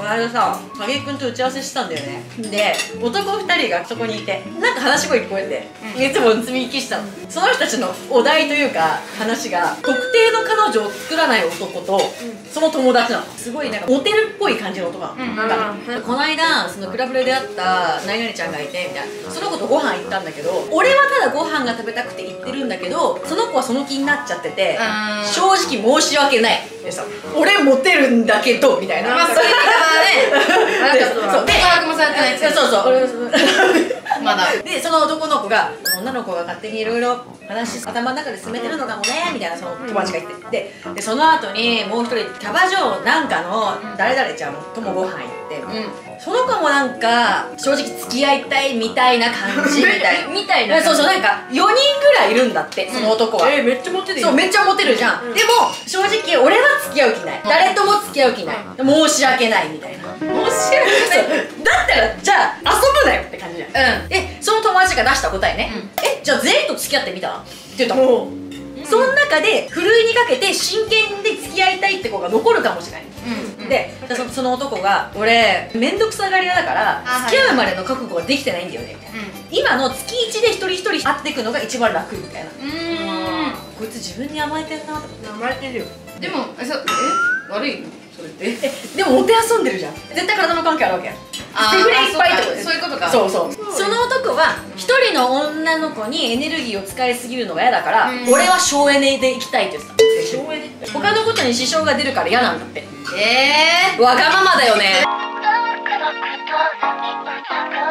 この間さ、影井くんと打ち合わせしてたんだよね。で、男2人がそこにいて、なんか話し声聞こえて、いつも積み木したの。その人たちのお題というか、話が、特定の彼女を作らない男と、その友達なの。すごいなんかモテるっぽい感じの男なの。この間、そのクラブで出会った何々ちゃんがいて、みたいな。その子とご飯行ったんだけど、俺はただご飯が食べたくて行ってるんだけど、その子はその気になっちゃってて、正直申し訳ない。でさ、俺モテるんだけど、みたいな。 まあ、そういう言い方はね。そう、告白もされてない。 そうそう、俺まだ。 で、その男の子が、女の子が勝手にいろいろ話、頭の中で進めてるのかもね、みたいな、その友達が言って。で、その後に、もう一人、キャバ嬢なんかの誰々ちゃんともご飯行って、その子もなんか、正直付き合いたいみたいな感じみたいな。 みたいな。 そうそう、なんか、4人ぐらいいるんだって、その男は。 めっちゃモテるよ。 そう、めっちゃモテるじゃん。でも、正直、俺は付き合う気ない。誰とも付き合う気ない。申し訳ないみたいな。 申し訳ない。 だったら、じゃあ、遊ぶなよって感じじゃん。で、その友達が出した答えね。じゃあ全員と付き合ってみたって言ったの。その中で、ふるいにかけて真剣で付き合いたいって子が残るかもしれない。で、その男が、俺、めんどくさがり屋だから、付き合うまでの覚悟ができてないんだよね、みたいな。今の月1で一人一人会っていくのが一番楽みたいな。こいつ自分に甘えてんなと思って。 甘えてるよ。でも、悪いのそれって。 でも、もてあんでるじゃん。絶対体の関係あるわけやん。手触れいっぱいってことです。 そういうことか。 そうそう。その男は、一人の女の子にエネルギーを使いすぎるのが嫌だから、俺は省エネで行きたいって言ってた。省エネ？他のことに支障が出るから嫌なんだって。わがままだよね。